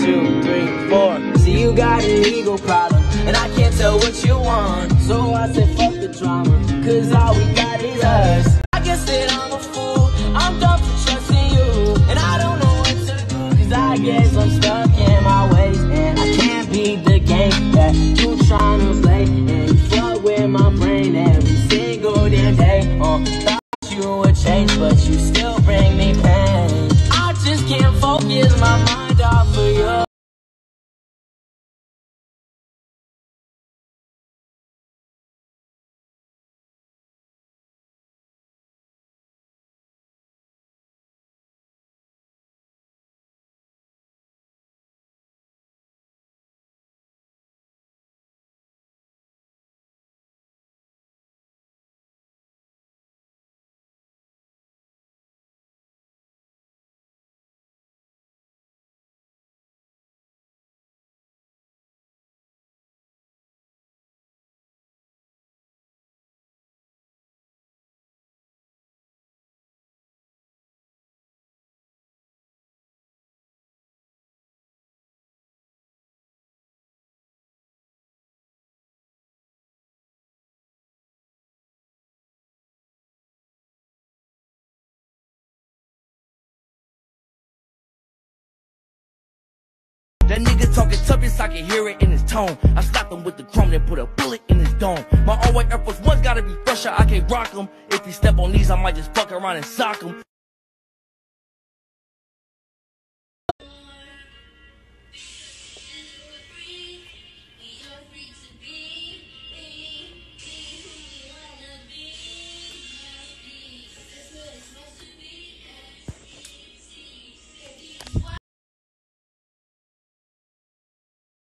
2, 3, 4. See, you got an ego problem, and I can't tell what you want. So I said fuck the drama, cause all we got is us. I guess that I'm a fool, I'm done for trusting you, and I don't know what to do, cause I guess I'm stuck in my ways, and I can't beat the game that you tryna play, and you fuck with my brain every single damn day. Thought you would change, but you still bring me pain. I just can't focus my mind off of you. That nigga talking tough, yes, I can hear it in his tone. I slapped him with the chrome, then put a bullet in his dome. My all-white Air Force Ones gotta be fresher, I can't rock him. If he step on these, I might just fuck around and sock him.